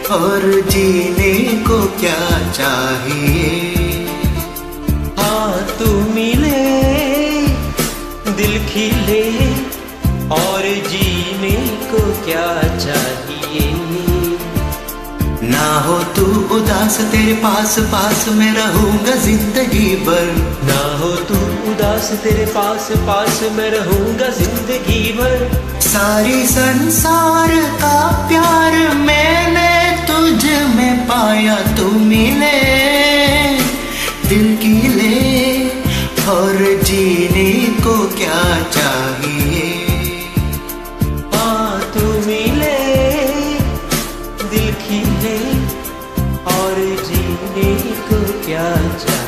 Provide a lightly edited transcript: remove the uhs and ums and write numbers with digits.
और जीने को क्या चाहिए। हाँ तू मिले दिल खिले और जीने को क्या चाहिए। ना हो तू उदास, तेरे पास पास मैं रहूंगा जिंदगी भर। ना हो तू उदास, तेरे पास पास मैं रहूंगा जिंदगी भर। सारी संसार का प्यार मैंने तुझ में पाया, तू मिले दिल की ले और जीने को क्या चाहिए। हाँ तू मिले दिल खिले और जीने को क्या चाहिए।